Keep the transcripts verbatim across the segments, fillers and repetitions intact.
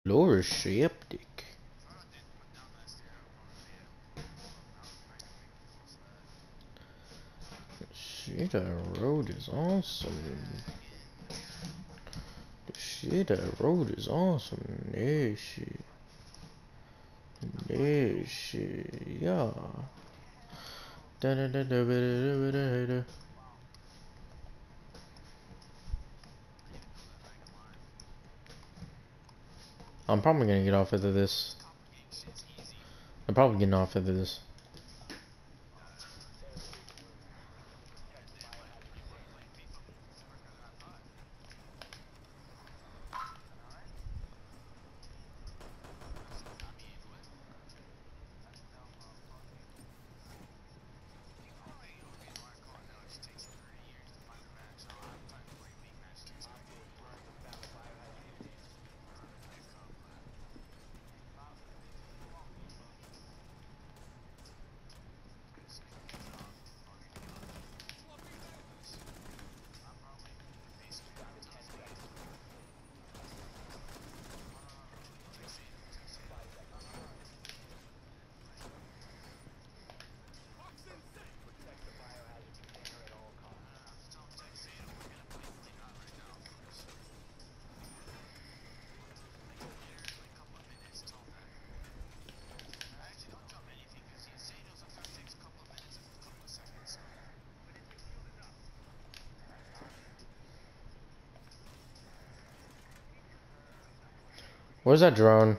Lower septic. Shit, that road is awesome. The shit, that road is awesome. Yeah, shit. Yeah, shit. Yeah. Da da da da da da da da. I'm probably gonna get off of this. I'm probably getting off of this. Where's that drone?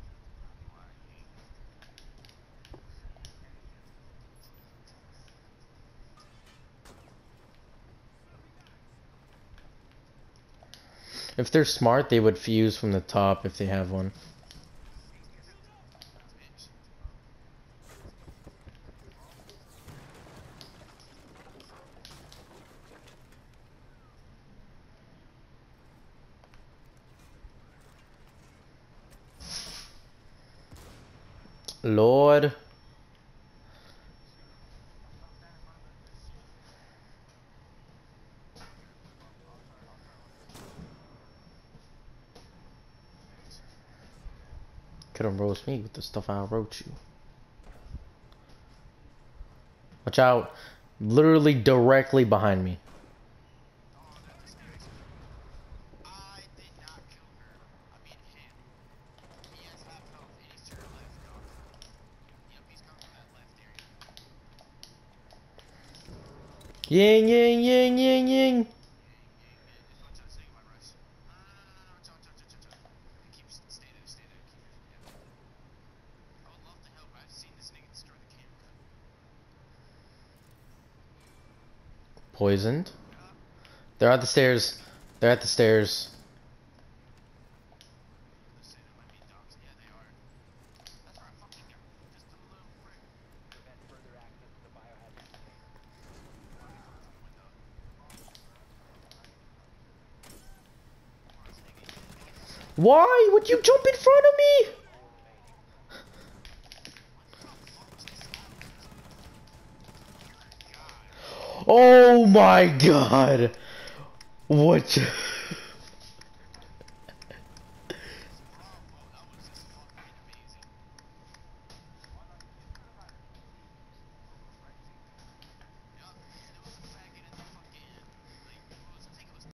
If they're smart, they would fuse from the top if they have one. Lord. Couldn't roast me with the stuff I wrote you. Watch out. Literally directly behind me. Ying, ying, ying, ying, ying. Poisoned. They're at the stairs. They're at the stairs. Why would you jump in front of me? Oh my god. What?